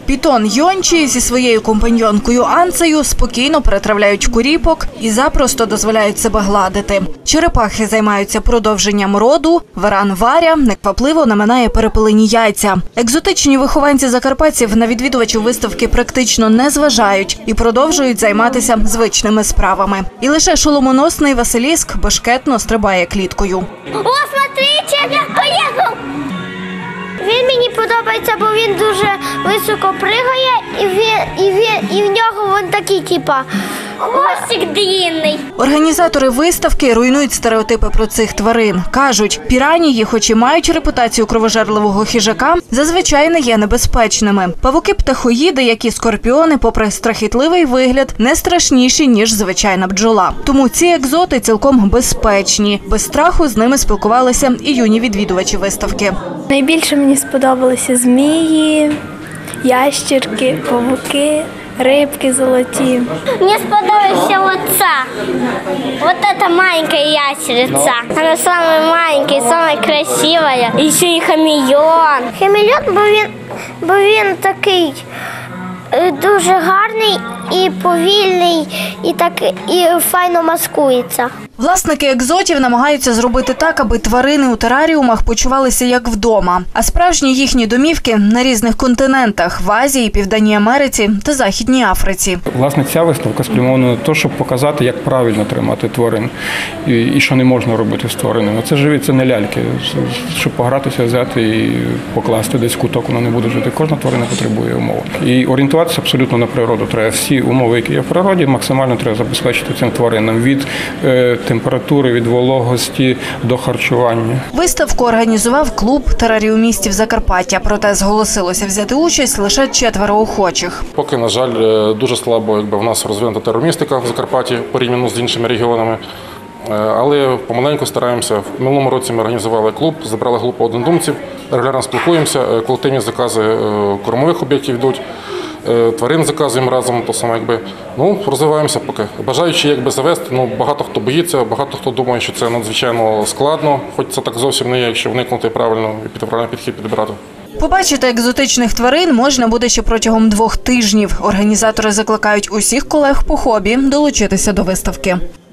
Пітон Йончі зі своєю компаньйонкою Анцею спокійно перетравляють куріпок і запросто дозволяють себе гладити. Черепахи займаються продовженням роду, варан Варя неквапливо наминає перепилені яйця. Екзотичні вихованці закарпатців на відвідувачів виставки практично не зважають і продовжують займатися звичними справами. І лише шоломоносний Василіск бешкетно стрибає кліткою. О, смотрите, поїхав! Він мені подобається, бо він дуже високо пригає, і в нього він такий, типа, хвостик длинний. Організатори виставки руйнують стереотипи про цих тварин. Кажуть, піранії, хоч і мають репутацію кровожерливого хижака, зазвичай не є небезпечними. Павуки-птахоїди, як і скорпіони, попри страхітливий вигляд, не страшніші, ніж звичайна бджола. Тому ці екзоти цілком безпечні. Без страху з ними спілкувалися і юні відвідувачі виставки. Найбільше мені сподобалися змії, ящерки, павуки, рибки золоті. Мені сподобався оця. Вот эта маленькая ящерица. Она самая маленькая, самая красивая. І ще й хамелеон. Хамелеон, бо він такий дуже гарний і повільний, і файно маскується. Власники екзотів намагаються зробити так, аби тварини у тераріумах почувалися як вдома. А справжні їхні домівки на різних континентах – в Азії, Південній Америці та Західній Африці. Власне, ця виставка спрямована на те, щоб показати, як правильно тримати тварин і що не можна робити з тваринами. Це живі, це не ляльки. Щоб погратися, взяти і покласти десь в куток, воно не буде жити. Кожна тварина потребує умов. І орієнтуватися абсолютно на природу. Треба всі умови, які є в природі, максимально треба забезпечити цим тваринам від температури, від вологості до харчування. Виставку організував клуб тераріумістів Закарпаття, проте зголосилося взяти участь лише 4 охочих. Поки, на жаль, дуже слабо в нас розвинута тераріумістика в Закарпатті порівняно з іншими регіонами. Але помаленьку стараємося. В минулому році ми організували клуб, забрали групу однодумців, регулярно спілкуємося, колективні закази кормових об'єктів йдуть. Тварин заказуємо разом, то саме розвиваємося поки. Бажаючи завести, багато хто боїться, багато хто думає, що це надзвичайно складно, хоч це так зовсім не є, якщо вникнути правильно і правильний підхід підібрати. Побачити екзотичних тварин можна буде ще протягом 2 тижнів. Організатори закликають усіх колег по хобі долучитися до виставки.